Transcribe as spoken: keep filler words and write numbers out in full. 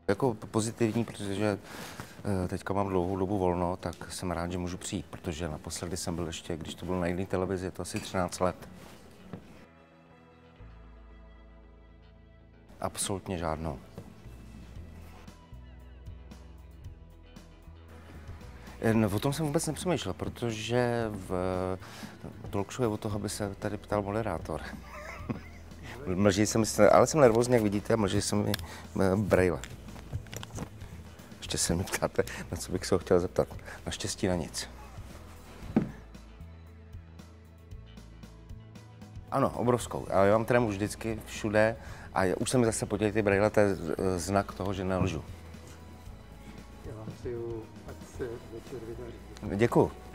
Jako pozitivní, protože teďka mám dlouhou dobu volno, tak jsem rád, že můžu přijít, protože naposledy jsem byl ještě, když to bylo na jiné televizi, je to asi třináct let. Absolutně žádnou. No, o tom jsem vůbec nepřemýšlel, protože v talk show je o toho, aby se tady ptal moderátor. Mlží se mi, ale jsem nervózní, jak vidíte, a mlží se mi brejle. Ještě se mi ptáte, na co bych se ho chtěl zeptat. Naštěstí na nic. Ano, obrovskou. Ale já mám trému vždycky, všude. A už se mi zase podělí ty brejle, to je znak toho, že nelžu. Já vám přeju, ať se večer vydaří. Děkuju.